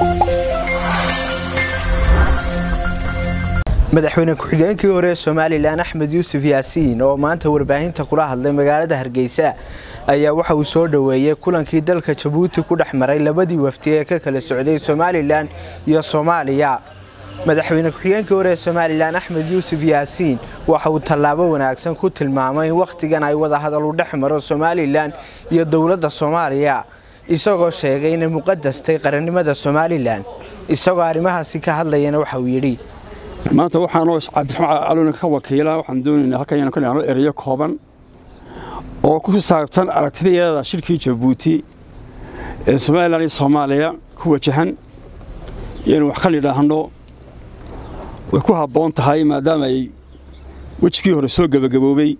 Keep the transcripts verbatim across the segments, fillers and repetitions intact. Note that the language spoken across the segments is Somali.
madaxweyne ku-xigeenkii hore ee Soomaaliland Axmed Yuusuf Yaasiin oo maanta warbaahinta kula hadlay magaalada Hargeysa ayaa waxa uu soo dhaweeyay kulankii dalka Djibouti ku dhaxmaray labadii wafdi ee ka kala socday Soomaaliland iyo Soomaaliya. madaxweyne ku-xigeenkii hore ee Soomaaliland Axmed Yuusuf Yaasiin waxa uu tallaabo wanaagsan ku tilmaamay in waqtigan ay wada hadal u dhaxmaro Soomaaliland iyo dawladda Soomaaliya isagoo sheegay in muqaddastay qarannimada Soomaaliland. isagoo arrimahaasi ka hadlayana waxa uu yiri maanta waxaan oo Cabdiraxmaan Caloon ka wakiila waxaan doonaynaa halkan inaan ka naqno erayo kooban oo ku saabsan aragtida shirkii Djibouti ee Soomaaliland iyo Soomaaliya ku wajahan inuu wax kale dhaahno way ku habboon tahay maadaama ay wajigii hore soo gabagaboobay.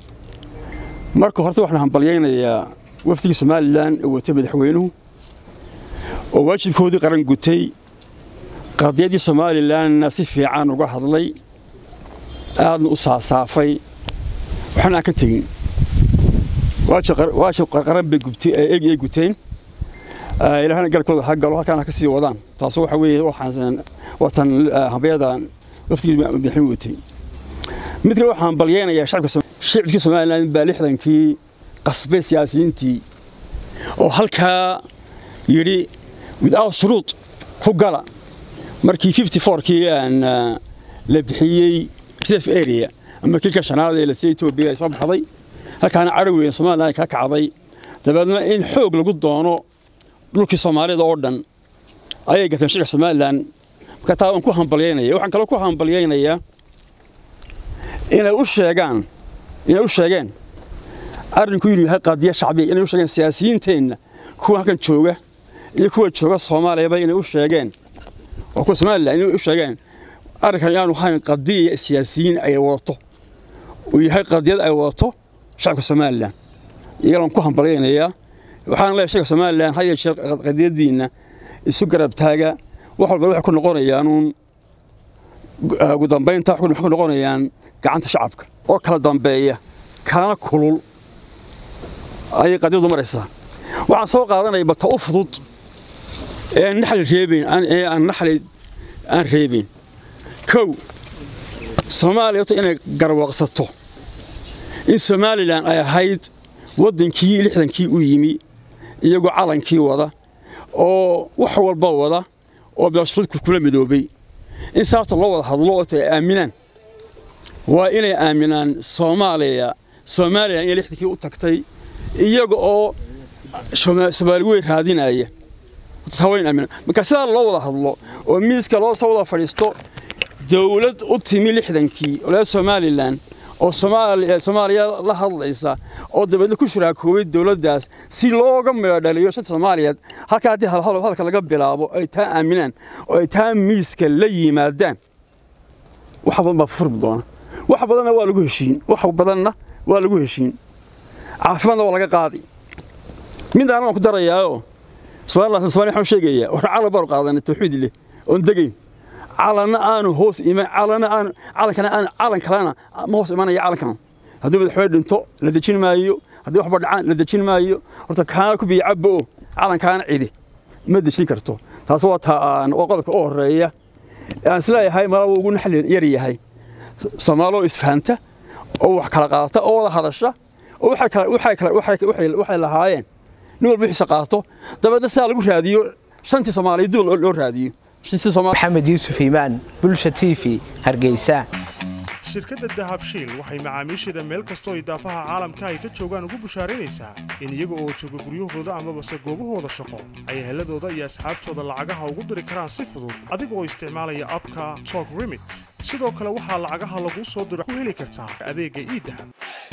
marka horta waxaan hambalyaynayaa wafdiga Soomaaliland ee watay madaxweynuhu oo waajibkoodii qaran gutay qadiyadii Soomaaliland si fiican uga hadlay aadna u saasaafay waxaan ka tagin waajib qaran bay gubtay ee ay guteen ilaahana galkooda ha galo halkaan ka sii wadaan taas waxa weeye waxaan watan habeedan wafdiga madaxweynuhu watay mid kale waxaan balyeynaya shacabka shacabka Soomaaliland baa lixdankii qasbay siyaasiyiintii oo halka yiri without shuruud ku gala markii fifty-four kii aan la bixiyay reserve area ama kilka shanaad ee la siiyay Itoobiya ay soo baxday halkaana Carabiga Soomaaliland ka kacday dabadna in xoog lagu doono dhulkii Soomaalida oo dhan ayay gateen shirka Soomaaliland ka taa aan ku hambalyeynaya waxaan kale ku hambalyeynaya inay u sheegaan inay u sheegeen arrinku inuu yahay qadiya shacbi inay u sheegeen siyaasiyiinteena kuwa halkan jooga iyo kuwa jooga Soomaaliya inay u sheegeen oo ku Soomaaliland inay u sheegeen arrinkan aanu ahayn qadiya siyaasiyiin ay wato oo yahay qadiyad ay wato shacabka Soomaaliland iyaga ku hambalyeynaya waxaan leeyahay shacabka Soomaaliland hay qadiyadiina isu garab taaga wax walba wax ku noqonayaan ugu dambeynta wax ku noqonayaan gacanta shacabka oo kala dambeeya kana kulul ay qadiyadu maraysaa waxaan soo qaadanay bata u fudud ee naxal reebin aan ee aan naxal aan reebin kow Soomaaliya inay garwaqsato in Soomaaliland ay ahayd wadankii lixdankii u yimi iyagoo calankii wada oo wax walba wada oo bilashadku kula midoobay in saarto loo wada hadlo oo ay aaminaan waa inay aaminaan Soomaaliya Soomaaliland ee lixdankii u tagtay iyaga oo Soomaali way raadinaya tawayn aamin marka sida loo wada hadlo oo miiska loo soo wada fadhiisto dawlad u timi lixdankii oo Soomaaliland oo Soomaaliya Soomaaliya la hadlaysa oo dabadna ku shiraakoobay dawladdaas si looga meedhaliyo shanta Soomaaliyeed halka hadii hal hal halka laga bilaabo ay taa aaminaan oo ay taa miiska la yimaadaan wax badan ba furmi doona wax badanna waa lagu heshiin wax badanna waa lagu heshiin caafimaadna waa laga qaadi mid aan ku darayaayo Soomaaliland Soomaaliya waxaan sheegayaa wax cala bar qaadan tawxiid leh oo degay calana aanu hoos iman calana aan calankana aan calan kalena ma hoos imanaya calankan hadii madaxweyne dhinto la dejin maayo hadii waxba dhacaan la dejin maayo horta kaan ku biicabo calankan cidi ma dejin karto taas waa taan oo qodobka oo horeeya aan isleeyahay mara ugu naxal yar yahay Soomaaliya isfaanta oo wax kala qaata oo wada hadasha oo waxa kala waxa kala waxa waxa lahaayeen نور بيحس قاطو دابا سال lagu raadiyo shantii Soomaaliyeed dib loo raadiyo shantii Soomaaliyeed Maxamed Yuusuf Iimaan Bulsha T V Hargeysa shirkadda Dahabshiil waxay macaamiisheeda meel kastoo idaafaha caalamka ay ka joogaan ugu bushaaraynaysaa in iyaga oo jooga guryahooda ama bas goobahooda shaqo ay heladooda iyo asxaabtooda lacagaha ugu diri karaan si fudud adiga oo isticmaalaya abka Talk Remit sidoo kale waxa lacagaha lagu soo diro ku heli kartaa adeega e-Dahab